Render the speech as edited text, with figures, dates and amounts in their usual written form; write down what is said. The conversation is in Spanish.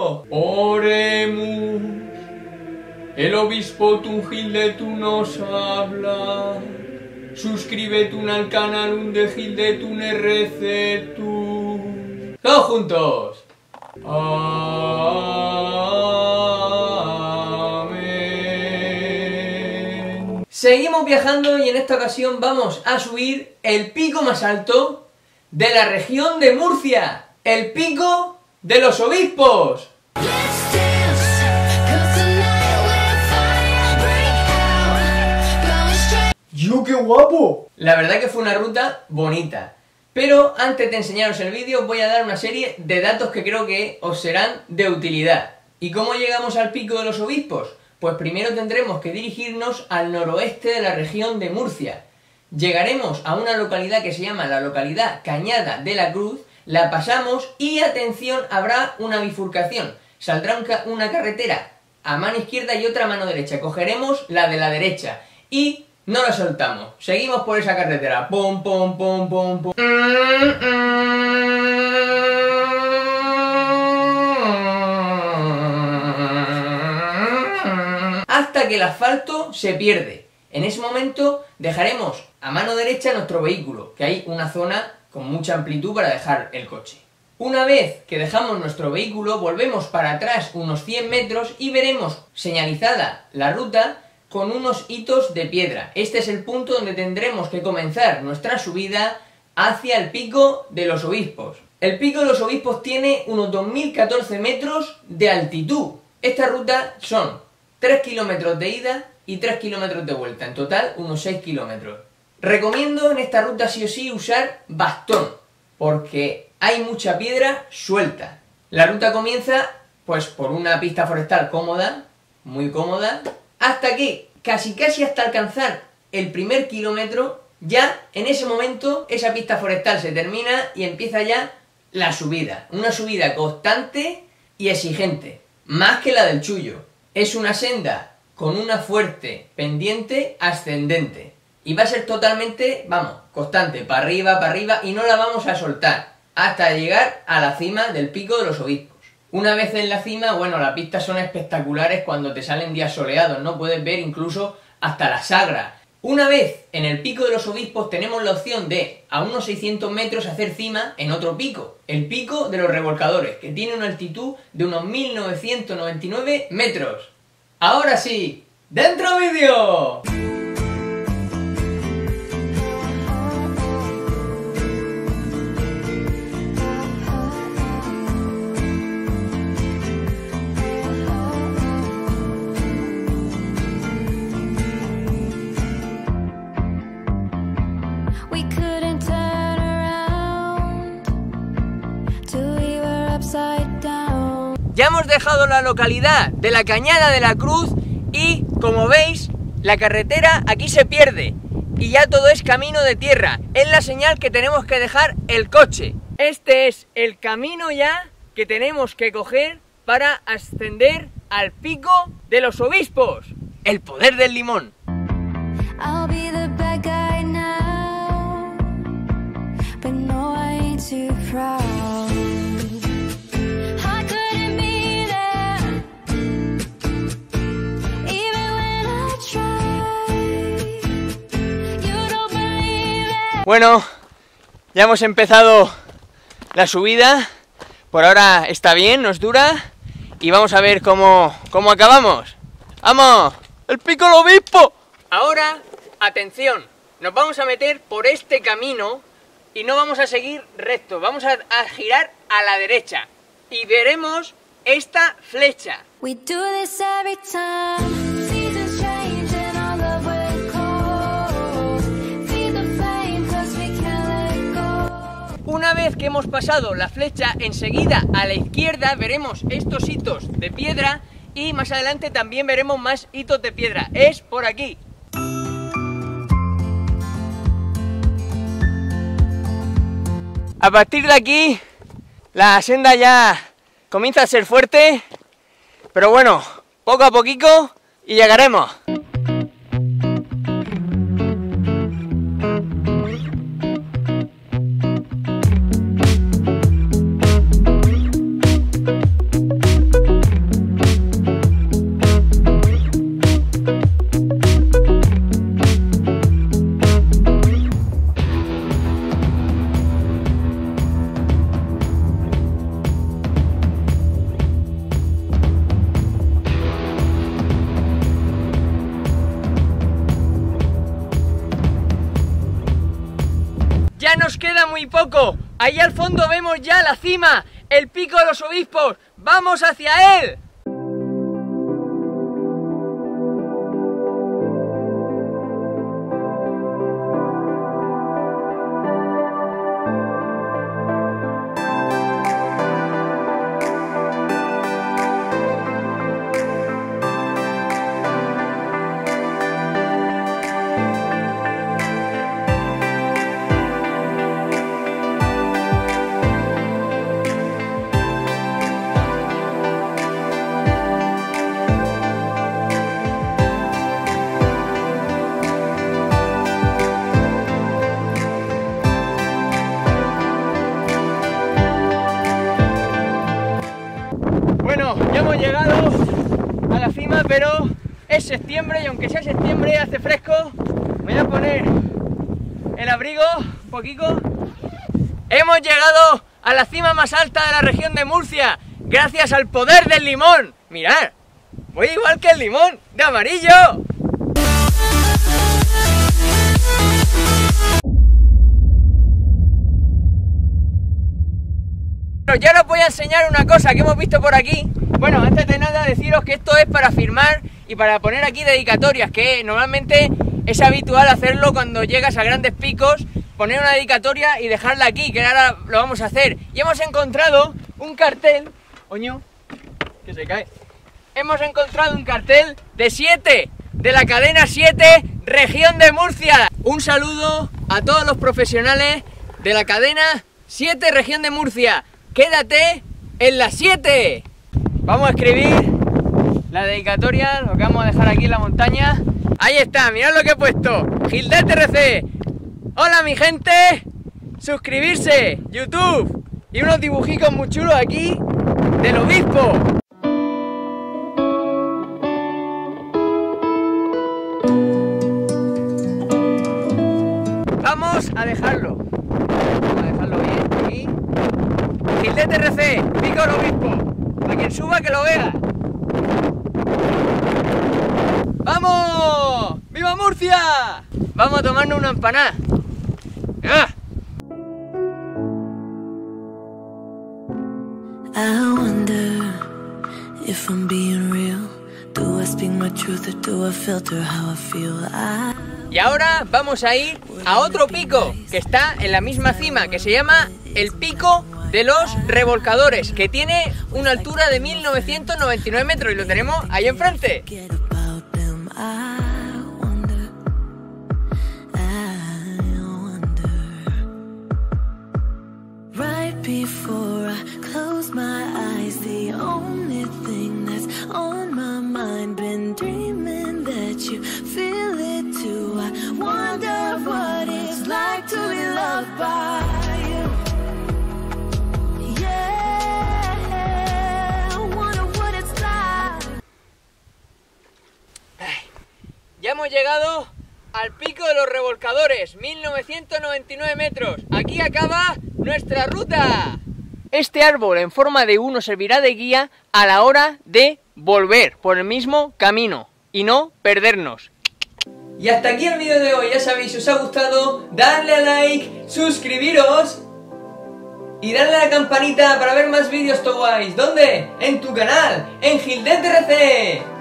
Oremus, el obispo Tungildetun nos habla. Suscríbete al canal de Gildetun RC. Todos juntos. Amén. Seguimos viajando y en esta ocasión vamos a subir el pico más alto de la región de Murcia, el pico de los obispos. ¡Yo, qué guapo! La verdad que fue una ruta bonita. Pero antes de enseñaros el vídeo voy a dar una serie de datos que creo que os serán de utilidad. ¿Y cómo llegamos al pico de los obispos? Pues primero tendremos que dirigirnos al noroeste de la región de Murcia. Llegaremos a una localidad que se llama la localidad Cañada de la Cruz, la pasamos y atención, habrá una bifurcación. Saldrá una carretera a mano izquierda y otra a mano derecha. Cogeremos la de la derecha y no la soltamos. Seguimos por esa carretera. Pum, pum, pum, pum, pum. Hasta que el asfalto se pierde. En ese momento dejaremos a mano derecha nuestro vehículo, que hay una zona con mucha amplitud para dejar el coche. Una vez que dejamos nuestro vehículo, volvemos para atrás unos 100 metros y veremos señalizada la ruta con unos hitos de piedra. Este es el punto donde tendremos que comenzar nuestra subida hacia el pico de los obispos. El pico de los obispos tiene unos 2014 metros de altitud. Esta ruta son 3 kilómetros de ida y 3 kilómetros de vuelta, en total unos 6 kilómetros. Recomiendo en esta ruta sí o sí usar bastón, porque hay mucha piedra suelta. La ruta comienza pues por una pista forestal cómoda, muy cómoda, hasta que casi hasta alcanzar el primer kilómetro, ya en ese momento esa pista forestal se termina y empieza ya la subida. Una subida constante y exigente, más que la del Chullo. Es una senda con una fuerte pendiente ascendente y va a ser totalmente, vamos, constante, para arriba y no la vamos a soltar hasta llegar a la cima del pico de los obispos. Una vez en la cima, bueno, las vistas son espectaculares cuando te salen días soleados, ¿no? Puedes ver incluso hasta la Sagra. Una vez en el pico de los obispos tenemos la opción de, a unos 600 metros, hacer cima en otro pico. El pico de los revolcadores, que tiene una altitud de unos 1999 metros. Ahora sí, ¡dentro vídeo! Ya hemos dejado la localidad de la Cañada de la Cruz y, como veis, la carretera aquí se pierde y ya todo es camino de tierra. Es la señal que tenemos que dejar el coche. Este es el camino ya que tenemos que coger para ascender al pico de los obispos. El poder del limón. Bueno, ya hemos empezado la subida, por ahora está bien, nos dura y vamos a ver cómo acabamos. ¡Vamos! ¡El pico del obispo! Ahora, atención, nos vamos a meter por este camino y no vamos a seguir recto, vamos a girar a la derecha y veremos esta flecha. Una vez que hemos pasado la flecha, enseguida a la izquierda veremos estos hitos de piedra y más adelante también veremos más hitos de piedra. Es por aquí. A partir de aquí la senda ya comienza a ser fuerte, pero bueno, poco a poquito y llegaremos. queda muy poco. Ahí al fondo vemos ya la cima, el Pico de los Obispos. ¡Vamos hacia él! Bueno, ya hemos llegado a la cima, pero es septiembre y aunque sea septiembre hace fresco. Me voy a poner el abrigo un poquito. Hemos llegado a la cima más alta de la región de Murcia, gracias al poder del limón. Mirad, voy igual que el limón, de amarillo. Ya os voy a enseñar una cosa que hemos visto por aquí. Bueno, antes de nada deciros que esto es para firmar y para poner aquí dedicatorias, que normalmente es habitual hacerlo cuando llegas a grandes picos, poner una dedicatoria y dejarla aquí, que ahora lo vamos a hacer. Y hemos encontrado un cartel, oño, que se cae. Hemos encontrado un cartel de 7, de la cadena 7, región de Murcia. Un saludo a todos los profesionales de la cadena 7, región de Murcia. Quédate en las 7. Vamos a escribir la dedicatoria, lo que vamos a dejar aquí en la montaña. Ahí está, mirad lo que he puesto. Gildet RC. Hola mi gente. Suscribirse, YouTube. Y unos dibujicos muy chulos aquí del obispo. Vamos a dejarlo. Vamos a dejarlo bien aquí. Gildet RC, Pico del Obispo. Para quien suba que lo vea. ¡Vamos! ¡Viva Murcia! Vamos a tomarnos una empanada. ¡Ah! I wonder if I'm being real. Do I speak my truth or do I filter how I feel? Y ahora vamos a ir a otro pico que está en la misma cima, que se llama el Pico de los Revolcadores, que tiene una altura de 1999 metros y lo tenemos ahí enfrente. Before I close my eyes, the only thing that's on my mind, been dreaming that you feel it too. I wonder what it's like to be loved by you. Yeah, I wonder what it's like. Ya hemos llegado al Pico de los Revolcadores, 1999 metros. Aquí acaba nuestra ruta. Este árbol en forma de U nos servirá de guía a la hora de volver por el mismo camino y no perdernos. Y hasta aquí el vídeo de hoy. Ya sabéis, si os ha gustado, darle a like, suscribiros y darle a la campanita para ver más vídeos guays. ¿Dónde? En tu canal, en Gildet RC.